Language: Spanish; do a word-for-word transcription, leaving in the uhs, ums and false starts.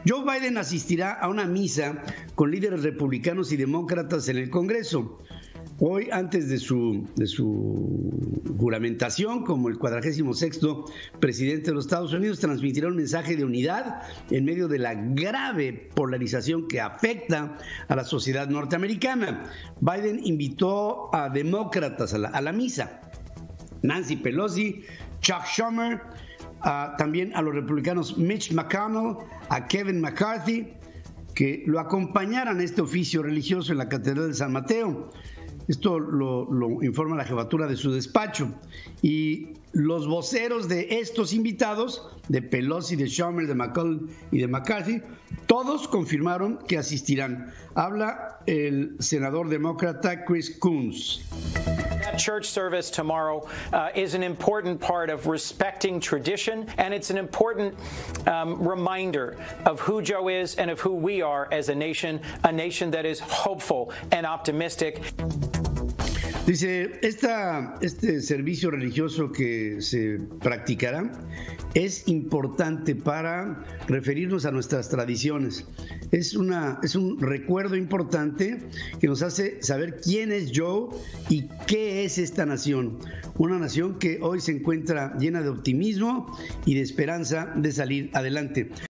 Joe Biden asistirá a una misa con líderes republicanos y demócratas en el Congreso. Hoy, antes de su, de su juramentación como el cuadragésimo sexto presidente de los Estados Unidos, transmitirá un mensaje de unidad en medio de la grave polarización que afecta a la sociedad norteamericana. Biden invitó a demócratas a la, a la misa. Nancy Pelosi, Chuck Schumer, uh, también a los republicanos Mitch McConnell, a Kevin McCarthy, que lo acompañaran a este oficio religioso en la Catedral de San Mateo. Esto lo, lo informa la jefatura de su despacho. Y los voceros de estos invitados, de Pelosi, de Schumer, de McConnell y de McCarthy, todos confirmaron que asistirán. Habla el senador demócrata Chris Coons. That church service tomorrow uh, is an important part of respecting tradition, and it's an important um, reminder of who Joe is and of who we are as a nation, a nation that is hopeful and optimistic. Dice, esta, este servicio religioso que se practicará es importante para referirnos a nuestras tradiciones. Es, una, es un recuerdo importante que nos hace saber quién es Joe y qué es esta nación. Una nación que hoy se encuentra llena de optimismo y de esperanza de salir adelante.